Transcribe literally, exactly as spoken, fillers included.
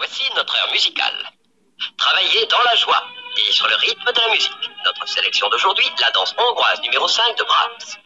Voici notre heure musicale. Travaillez dans la joie et sur le rythme de la musique. Notre sélection d'aujourd'hui, la danse hongroise numéro cinq de Brahms.